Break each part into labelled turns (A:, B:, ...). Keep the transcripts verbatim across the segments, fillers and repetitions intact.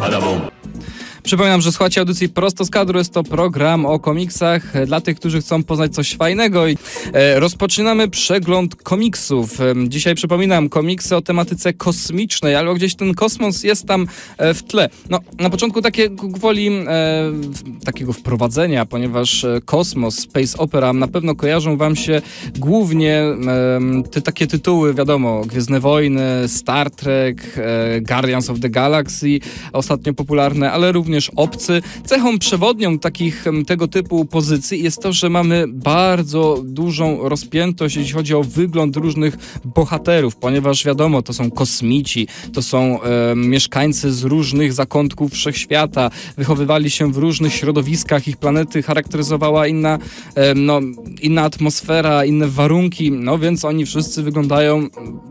A: Przypominam, że słuchacie audycji Prosto z kadru. Jest to program o komiksach dla tych, którzy chcą poznać coś fajnego. I e, rozpoczynamy przegląd komiksów. E, dzisiaj przypominam, komiksy o tematyce kosmicznej, albo gdzieś ten kosmos jest tam e, w tle. No, na początku takie gwoli e, takiego wprowadzenia, ponieważ e, kosmos, space opera na pewno kojarzą wam się głównie e, te takie tytuły, wiadomo, Gwiezdne Wojny, Star Trek, e, Guardians of the Galaxy, ostatnio popularne, ale również Obcy. Cechą przewodnią takich tego typu pozycji jest to, że mamy bardzo dużą rozpiętość, jeśli chodzi o wygląd różnych bohaterów, ponieważ wiadomo, to są kosmici, to są e, mieszkańcy z różnych zakątków wszechświata, wychowywali się w różnych środowiskach, ich planety charakteryzowała inna, e, no, inna atmosfera, inne warunki, no więc oni wszyscy wyglądają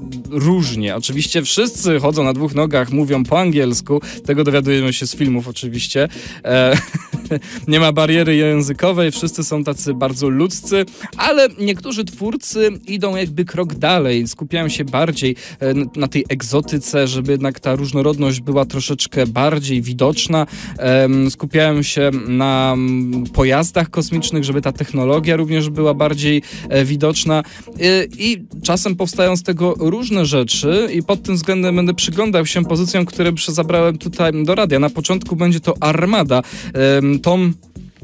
A: różnie. Oczywiście wszyscy chodzą na dwóch nogach, mówią po angielsku, tego dowiadujemy się z filmów oczywiście. E, nie ma bariery językowej, wszyscy są tacy bardzo ludzcy, ale niektórzy twórcy idą jakby krok dalej, skupiają się bardziej e, na tej egzotyce, żeby jednak ta różnorodność była troszeczkę bardziej widoczna, e, skupiają się na pojazdach kosmicznych, żeby ta technologia również była bardziej e, widoczna e, i czasem powstają z tego różne rzeczy i pod tym względem będę przyglądał się pozycjom, które zabrałem tutaj do radia. Na początku będzie to Armada, tom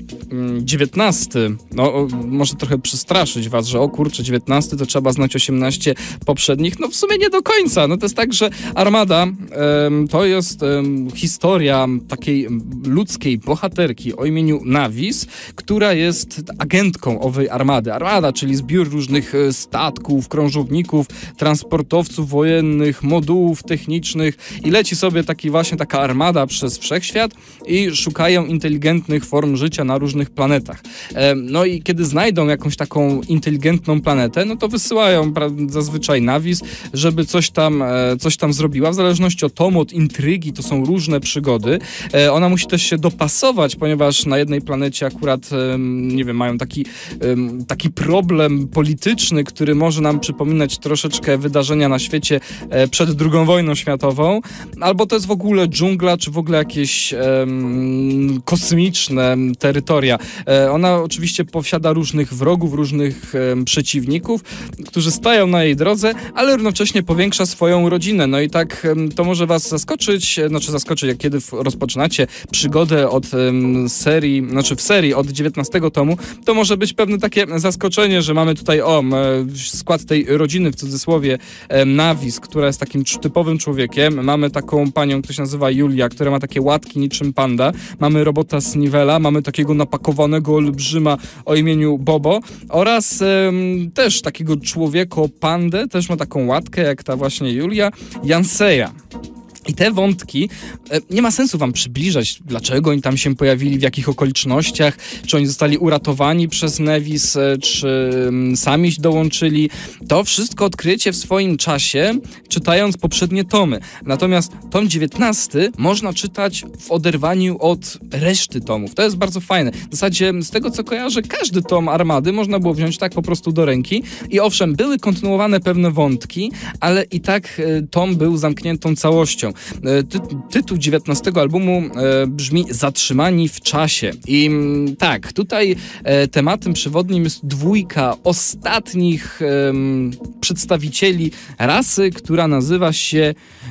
A: dziewiętnasty, no może trochę przestraszyć was, że o kurczę, dziewiętnasty to trzeba znać osiemnaście poprzednich, no w sumie nie do końca, no to jest tak, że Armada um, to jest um, historia takiej ludzkiej bohaterki o imieniu Navis, która jest agentką owej armady. Armada, czyli zbiór różnych statków, krążowników, transportowców wojennych, modułów technicznych i leci sobie taki właśnie taka armada przez wszechświat i szukają inteligentnych form życia na różnych planetach. No i kiedy znajdą jakąś taką inteligentną planetę, no to wysyłają zazwyczaj Navis, żeby coś tam, coś tam zrobiła. W zależności od tomu, od intrygi, to są różne przygody. Ona musi też się dopasować, ponieważ na jednej planecie akurat, nie wiem, mają taki, taki problem polityczny, który może nam przypominać troszeczkę wydarzenia na świecie przed drugą wojną światową, albo to jest w ogóle dżungla, czy w ogóle jakieś um, kosmiczne terytoria. E, ona oczywiście posiada różnych wrogów, różnych e, przeciwników, którzy stają na jej drodze, ale równocześnie powiększa swoją rodzinę. No i tak e, to może was zaskoczyć, e, znaczy zaskoczyć, jak kiedy rozpoczynacie przygodę od e, serii, znaczy w serii od dziewiętnastego tomu, to może być pewne takie zaskoczenie, że mamy tutaj o, e, skład tej rodziny, w cudzysłowie, e, Navis, która jest takim typowym człowiekiem. Mamy taką panią, która się nazywa Julia, która ma takie łatki niczym panda. Mamy robota Snivela, mamy takiego napakowanego olbrzyma o imieniu Bobo oraz ym, też takiego człowieko-pandę, też ma taką łatkę jak ta właśnie Julia, Janseja. I te wątki e, nie ma sensu wam przybliżać, dlaczego oni tam się pojawili, w jakich okolicznościach, czy oni zostali uratowani przez Navis, e, czy m, sami dołączyli. To wszystko odkryjecie w swoim czasie, czytając poprzednie tomy. Natomiast tom dziewiętnasty można czytać w oderwaniu od reszty tomów. To jest bardzo fajne. W zasadzie z tego, co kojarzę, każdy tom Armady można było wziąć tak po prostu do ręki i owszem, były kontynuowane pewne wątki, ale i tak e, tom był zamkniętą całością. Ty, tytuł dziewiętnastego albumu e, brzmi Zatrzymani w czasie. I m, tak, tutaj e, tematem przewodnim jest dwójka ostatnich e, przedstawicieli rasy, która nazywa się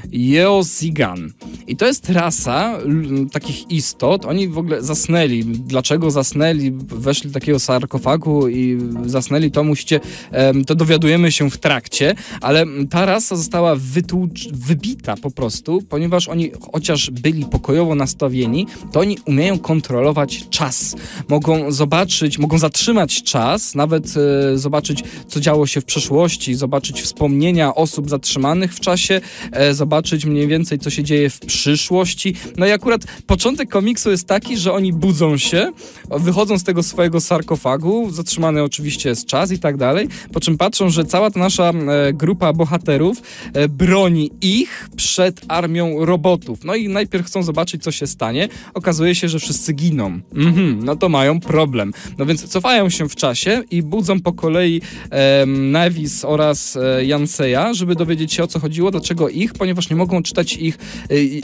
A: Eozigan. I to jest rasa l, takich istot. Oni w ogóle zasnęli. Dlaczego zasnęli? Weszli do takiego sarkofagu i zasnęli. To musicie, e, to dowiadujemy się w trakcie, ale ta rasa została wytłucz, wybita po prostu, ponieważ oni chociaż byli pokojowo nastawieni, to oni umieją kontrolować czas. Mogą zobaczyć, mogą zatrzymać czas, nawet e, zobaczyć, co działo się w przeszłości, zobaczyć wspomnienia osób zatrzymanych w czasie, e, zobaczyć mniej więcej, co się dzieje w przyszłości. No i akurat początek komiksu jest taki, że oni budzą się, wychodzą z tego swojego sarkofagu, zatrzymany oczywiście jest czas i tak dalej, po czym patrzą, że cała ta nasza e, grupa bohaterów e, broni ich przed armią robotów. No i najpierw chcą zobaczyć, co się stanie. Okazuje się, że wszyscy giną. Mhm, no to mają problem. No więc cofają się w czasie i budzą po kolei e, Navis oraz e, Janseja, żeby dowiedzieć się, o co chodziło, dlaczego ich, ponieważ nie mogą czytać ich, e,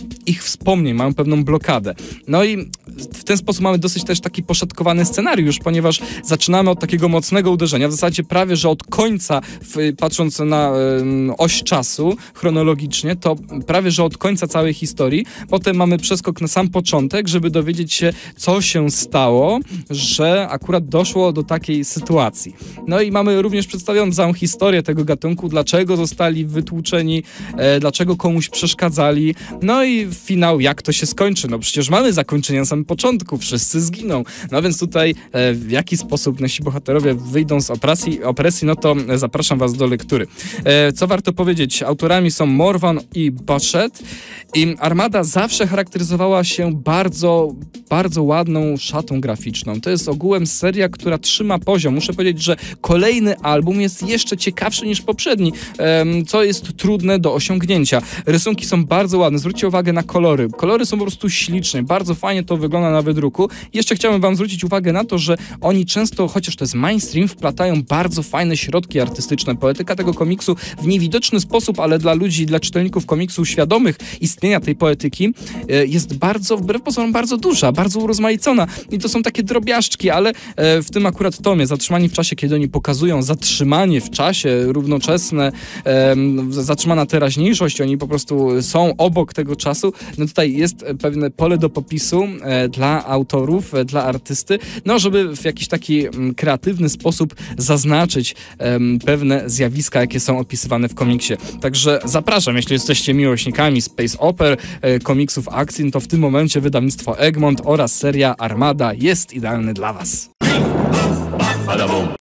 A: ich wspomnień, mają pewną blokadę. No i w ten sposób mamy dosyć też taki poszatkowany scenariusz, ponieważ zaczynamy od takiego mocnego uderzenia, w zasadzie prawie, że od końca, w, patrząc na y, oś czasu chronologicznie, to prawie, że od końca całej historii. Potem mamy przeskok na sam początek, żeby dowiedzieć się, co się stało, że akurat doszło do takiej sytuacji. No i mamy również przedstawioną całą historię tego gatunku, dlaczego zostali wytłuczeni, e, dlaczego komuś przeszkadzali, no i finał, jak to się skończy. No przecież mamy zakończenie na samym początku, wszyscy zginą. No więc tutaj e, w jaki sposób nasi bohaterowie wyjdą z opresji, opresji no to zapraszam was do lektury. E, co warto powiedzieć, autorami są Morvan i Bachett i Armada zawsze charakteryzowała się bardzo, bardzo ładną szatą graficzną. To jest ogółem seria, która trzyma poziom. Muszę powiedzieć, że kolejny album jest jeszcze ciekawszy niż poprzedni, e, co jest trudne do osiągnięcia. Rysunki są bardzo ładne, zwróćcie uwagę na kolory. Kolory są po prostu śliczne, bardzo fajnie to wygląda na wydruku. Jeszcze chciałem wam zwrócić uwagę na to, że oni często, chociaż to jest mainstream, wplatają bardzo fajne środki artystyczne. Poetyka tego komiksu w niewidoczny sposób, ale dla ludzi, dla czytelników komiksu świadomych istnienia tej poetyki jest bardzo, wbrew pozorom, bardzo duża, bardzo urozmaicona. I to są takie drobiażdżki, ale w tym akurat tomie, Zatrzymani w czasie, kiedy oni pokazują zatrzymanie w czasie, równoczesne, zatrzymana teraźniejszość, oni po prostu są obok tego czasu, no tutaj jest pewne pole do popisu e, dla autorów, e, dla artysty, no żeby w jakiś taki m, kreatywny sposób zaznaczyć e, pewne zjawiska, jakie są opisywane w komiksie. Także zapraszam, jeśli jesteście miłośnikami space oper, e, komiksów akcji, to w tym momencie wydawnictwo Egmont oraz seria Armada jest idealny dla was.